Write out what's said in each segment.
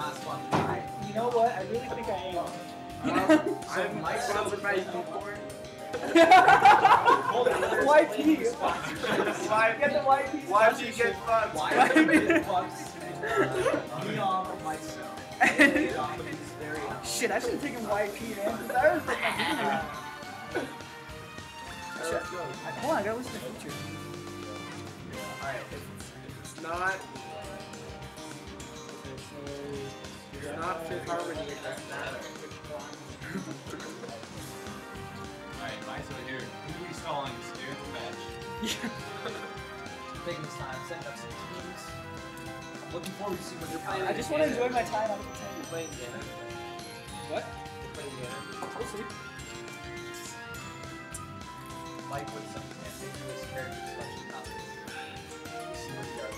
not sponsored. You know what? I really think I am. I'm sponsored by Unicorn. YP. Get the YP. YP get fucked. Beyond MySo. Shit, I should have taken YP, man. I was taking hold on, I gotta listen to the feature. Alright, if it's not Fifth Harmony, it doesn't matter. Alright, MySo here. Who are we stalling? Steer the match. Taking this time, setting up some teams. I'm looking forward to see what you're playing. I just want to enjoy my time on the pretend. You're playing Ganon. What? You're playing Ganon. We'll see. Mike with some ambiguous character selection topics. We'll see what he does.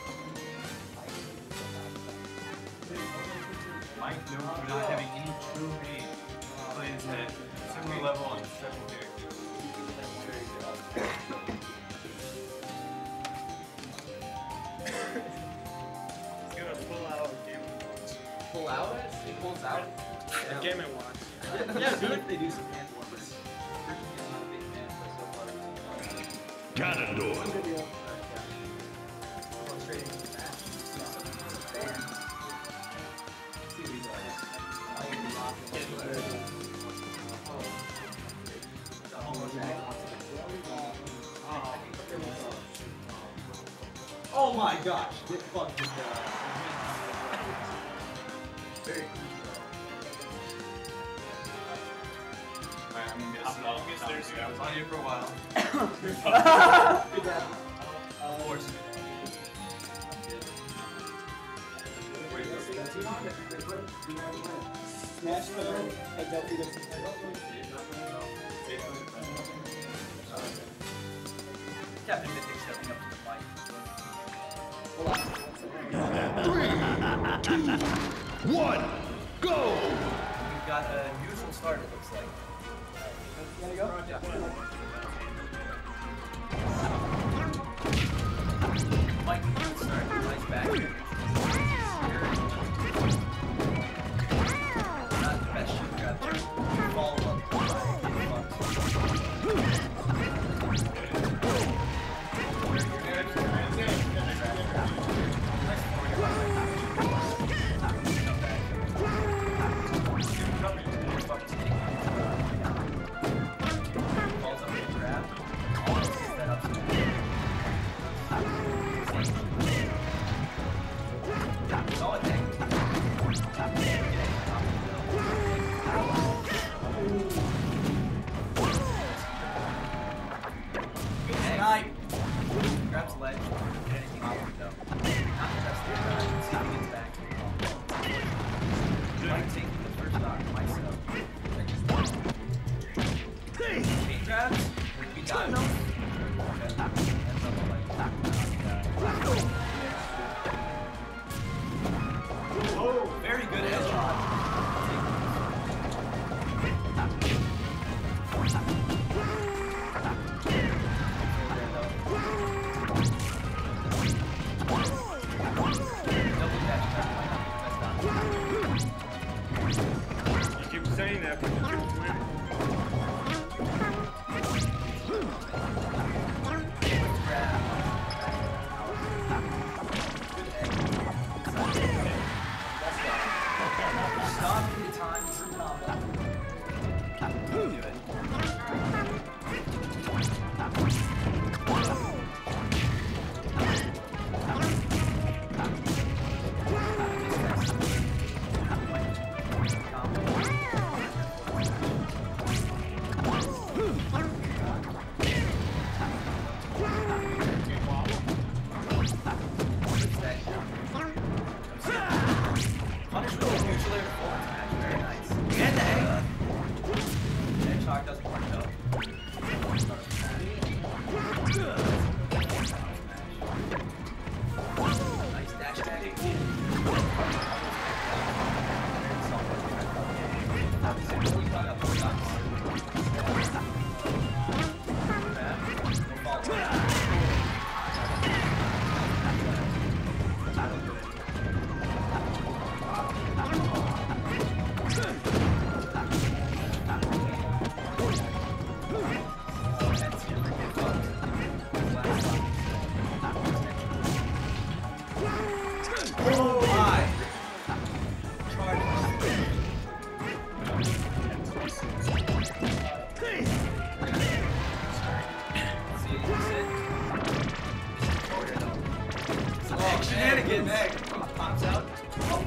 Mike, known for not having any true name, plays at similar level on special characters. He's gonna pull out Game & Watch. Pull out? He pulls out? Yeah. Game & Watch. Yeah, dude. They do some hand warmers. I'm not a big fan, but so far Ganondorf. Good deal. going straight into the match. Bam. See what he does. I can be locked in. The home attack. Oh my gosh! This fucking very cool. Alright, I'm gonna get some longest there's I was on here for a while. Good job. Of course. Smash Bros. And they'll be the Captain Mythic stepping up to the mic. Hold on. 3, 2, 1, go! We've got a neutral start, it looks like. You gotta go? Yeah. Mike, good start. Nice back. Not the best shit grab there. Follow up. Grabs the ledge. Get anything off it though. Not the best thing. See if he gets back. Mike taking the first knock. MySo. Chain grabs. We got him. Oh, very good headshot. You keep saying that, but you keep winning. Stop the time, true combo. Do it.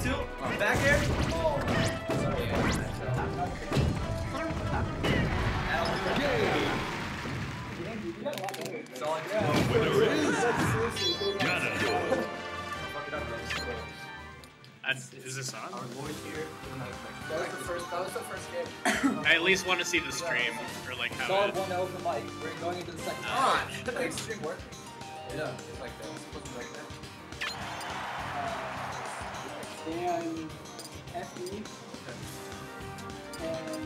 2. Back air. Oh, sorry. It's all Winner is Canada. Is this on? Our Lord here. That was the first game. I at least want to see the stream or like how Solid it. 1-0 for Mike. We're going into the second Ah, half. the extreme work. Yeah, it's like that. It's supposed to be like that. And FE. And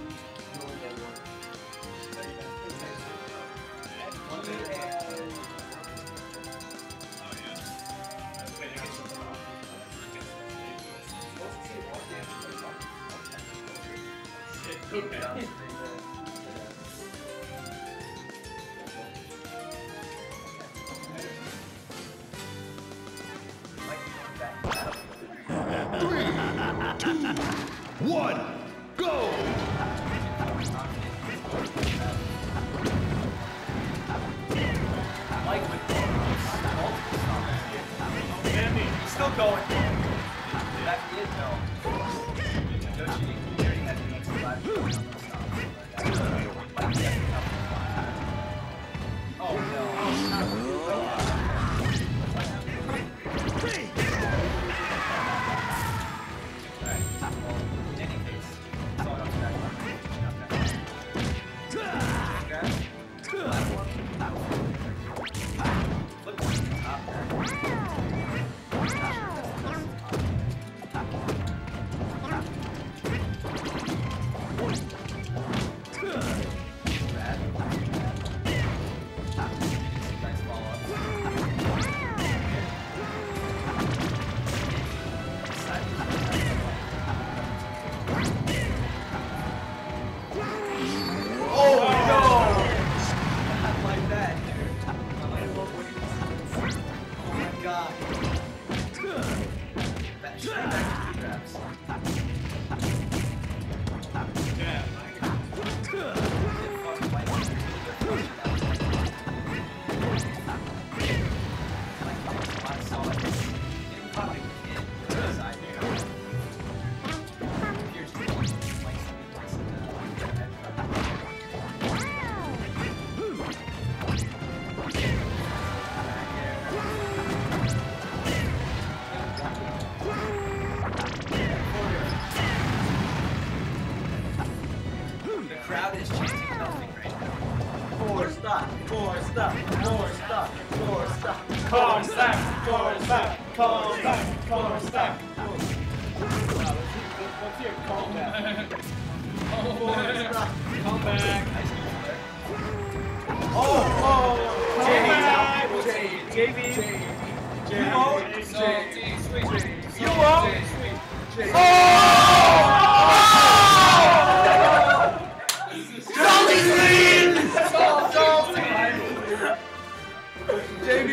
Three, two, one, go! He's still going. That is no. No cheating. He already has the next 5. Oh no. In any case, it's all up to that one. Flip to the top there. Nice follow-up. Oh no! Not like that. I love when he was. Oh my god. Back to grabs. Yeah. The crowd is chanting nothing right now. Four stop, four stop, four stop, four stop. Car stack, car stack, car stack, car stack. what's your comeback? Four stop. Come back. Oh, JB. You won't. You JB!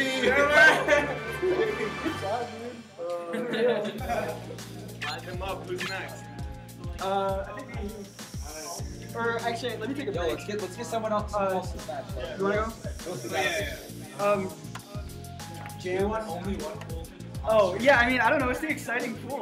Line him up. Who's next? I think or actually, let me take a break. Let's get someone else to match. You wanna go? Jam. Only one. Oh yeah, I mean I don't know. It's the exciting pool.